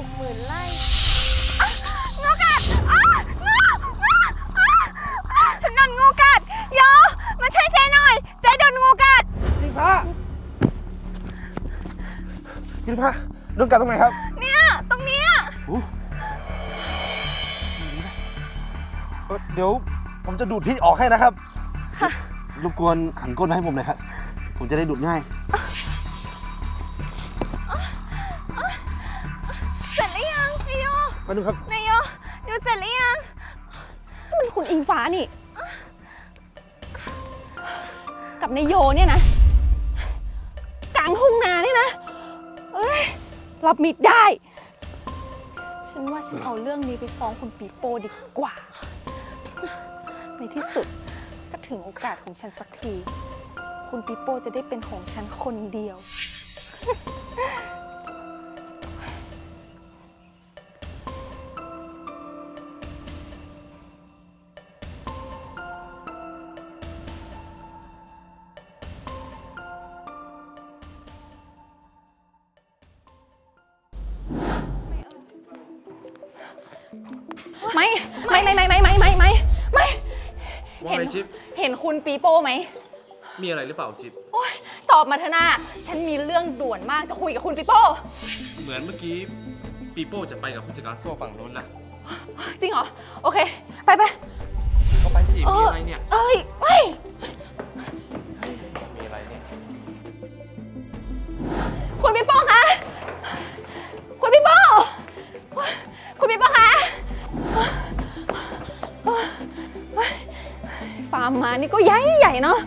60,000 ไร่งูกัดฉันโดนงูกัดโยมาช่วยเจ๊หน่อยเจ๊โดนงูกัดพี่ฟ้าโดนกัดตรงไหนครับเนี่ยตรงเนี้ยเดี๋ยวผมจะดูดพิษออกให้นะครับค่ะรบกวนหันก้นมาให้ผมหน่อยครับผมจะได้ดูดง่ายเสร็จหรือยังนายโยมาดูครับนายโยดูเสร็จหรือยังมันคุณอิงฟ้านี่กับนายโยเนี่ยนะกลางทุ่งนาเนี่ยนะรับมิดได้ฉันว่าฉันเอาเรื่องนี้ไปฟ้องคุณปีโป้ดีกว่าในที่สุดก็ถึงโอกาสของฉันสักทีคุณปีโป้จะได้เป็นของฉันคนเดียวไม่เห็นคุณปีโป้ไหมมีอะไรหรือเปล่าจิ๊บโอ๊ยตอบมาเถอะนะฉันมีเรื่องด่วนมากจะคุยกับคุณปีโป้เหมือนเมื่อกี้ปีโป้จะไปกับผู้จัดการโซ่ฝั่งโน้นนะจริงเหรอโอเคไปก็ไปสิมีอะไรเนี่ยมีอะไรเนี่ยคุณปีโป้คะคุณปีโป้คะฟาร์มมานี่ก็ใหญ่เนาะ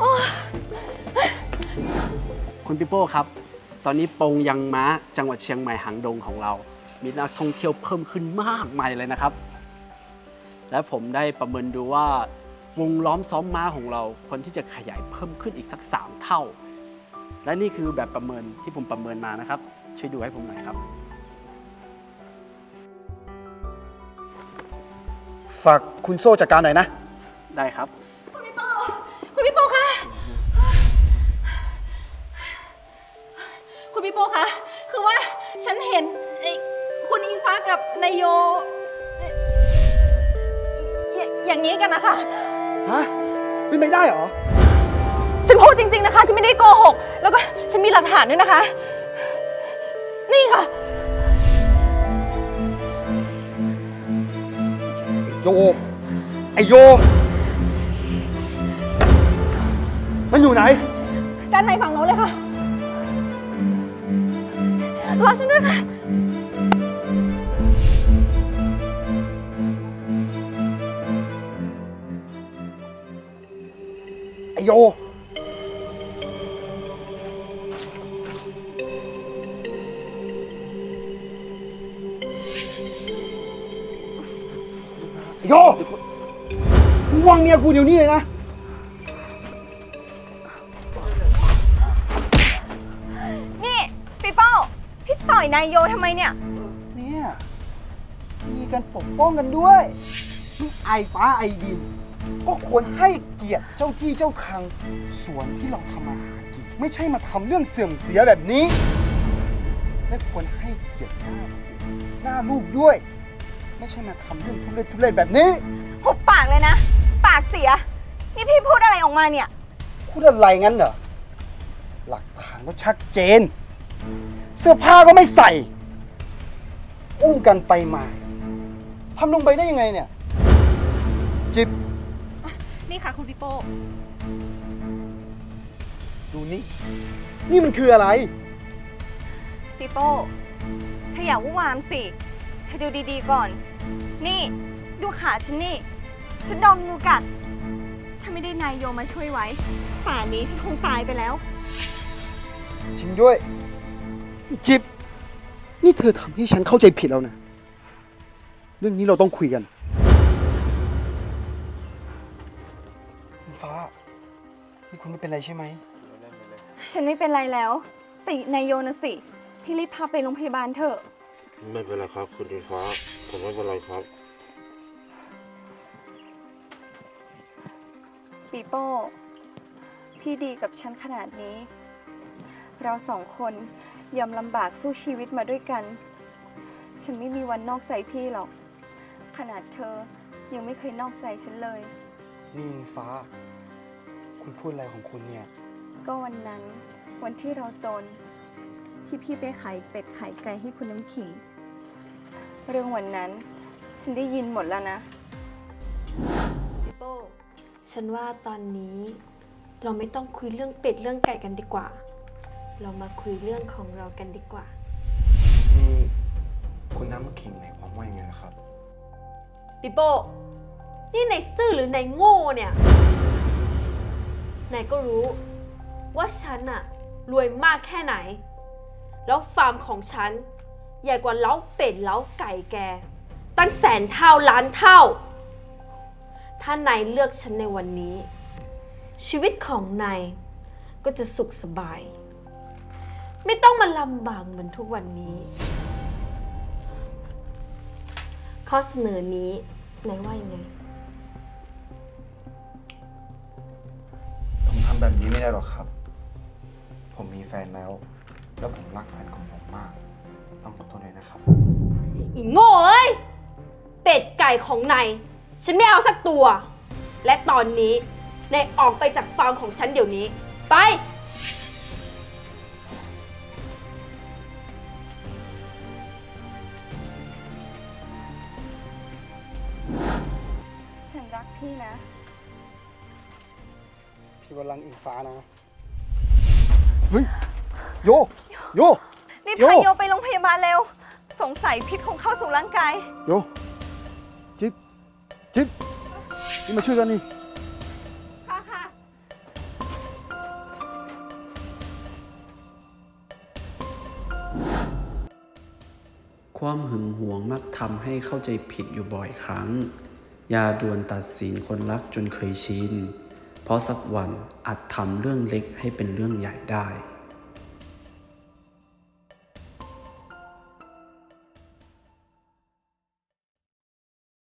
คุณปีโป้ครับตอนนี้ปงยังม้าจังหวัดเชียงใหม่หางดงของเรามีนักท่องเที่ยวเพิ่มขึ้นมากมายเลยนะครับและผมได้ประเมินดูว่าวงล้อมซ้อมม้าของเราควรที่จะขยายเพิ่มขึ้นอีกสัก3 เท่าและนี่คือแบบประเมินที่ผมประเมินมานะครับช่วยดูให้ผมหน่อยครับฝากคุณโซ่จัดการหน่อยนะได้ครับคุณปีโป้คะคุณปีโป้คะคือว่าฉันเห็นคุณอิงฟ้ากับนายโยอย่างนี้กันนะคะฮะเป็นไม่ได้เหรอฉันพูดจริงๆนะคะฉันไม่ได้โกหกแล้วก็ฉันมีหลักฐานด้วยนะคะนี่ค่ะไอโยมันอยู่ไหนด้านในฝั่งโน้นเลยค่ะรอฉันด้วยค่ะไอโยมึงวางเมียกูเดี๋ยวนี้เลยนะนี่ปีโป้พี่ต่อยนายโยทำไมเนี่ยมีการปกป้องกันด้วยไอฟ้าไอดินก็ควรให้เกียรติเจ้าที่เจ้าทางสวนที่เราทำมาหากินไม่ใช่มาทำเรื่องเสื่อมเสียแบบนี้และควรให้เกียรติหน้าลูกด้วยไม่ใช่มาทำเรื่องทุเรศแบบนี้หุบปากเลยนะปากเสียนี่พี่พูดอะไรออกมาเนี่ยพูดอะไรงั้นเหรอหลักฐานก็ชัดเจนเสื้อผ้าก็ไม่ใส่อุ้มกันไปมาทำลงไปได้ยังไงเนี่ยจิ๊บนี่ค่ะคุณปีโป้ดูนี่มันคืออะไรปีโป้เธออย่าวุ่นวามสิเธอดูดีๆก่อนนี่ดูขาฉันนี่ฉันโดนงูกัดถ้าไม่ได้นายโยมาช่วยไว้ป่านนี้ฉันคงตายไปแล้วจริงด้วยจิ๊บนี่เธอทำให้ฉันเข้าใจผิดแล้วนะเรื่องนี้เราต้องคุยกันฟ้านี่คุณไม่เป็นไรใช่ไหมฉันไม่เป็นไรแล้วแต่นายโยนะสิพี่รีบพาไปโรงพยาบาลเถอะไม่เป็นไรครับคุณอิงฟ้าผมไม่เป็นไรครับปีโป้พี่ดีกับฉันขนาดนี้เรา2 คนยอมลำบากสู้ชีวิตมาด้วยกันฉันไม่มีวันนอกใจพี่หรอก ขนาดเธอยังไม่เคยนอกใจฉันเลยนี่อิงฟ้า คุณพูดอะไรของคุณเนี่ยก็วันนั้นวันที่เราจน ที่พี่ไปขายเป็ดขายไก่ให้คุณน้ำขิง เรื่องวันนั้นฉันได้ยินหมดแล้วนะปิโป้ฉันว่าตอนนี้เราไม่ต้องคุยเรื่องเป็ดเรื่องไก่กันดีกว่า เรามาคุยเรื่องของเรากันดีกว่านี่คุณน้ำขิงหมายความว่ายังไงนะครับปิโป้นี่นายซื่อหรือนายโง่เนี่ย นายก็รู้ว่าฉันอะรวยมากแค่ไหน แล้วฟาร์มของฉันใหญ่กว่าเล้าเป็ดเล้าไก่แก ตั้งแสนเท่าล้านเท่า ถ้านายเลือกฉันในวันนี้ ชีวิตของนายก็จะสุขสบาย ไม่ต้องมาลำบากเหมือนทุกวันนี้ ข้อเสนอนี้นายว่ายังไงผมทำแบบนี้ไม่ได้หรอกครับ ผมมีแฟนแล้ว แล้วผมรักแฟนของผมมาก ต้องขอโทษด้วยนะครับอีโง่เอ้ย เป็ดไก่ของนายฉันไม่เอาสักตัว และตอนนี้นายออกไปจากฟาร์มของฉันเดี๋ยวนี้ ไปฉันรักพี่นะพี่วันรังอิงฟ้านะ เฮ้ย โย โยรีบโยพาโยไปโรงพยาบาลเร็ว สงสัยพิษคงเข้าสู่ร่างกายโย จิ๊บ จิ๊บ นี่มาช่วยกันนี่ค่ะค่ะความหึงหวงมักทำให้เข้าใจผิดอยู่บ่อยครั้ง อย่าด่วนตัดสินคนรักจนเคยชิน เพราะสักวันอาจทำเรื่องเล็กให้เป็นเรื่องใหญ่ได้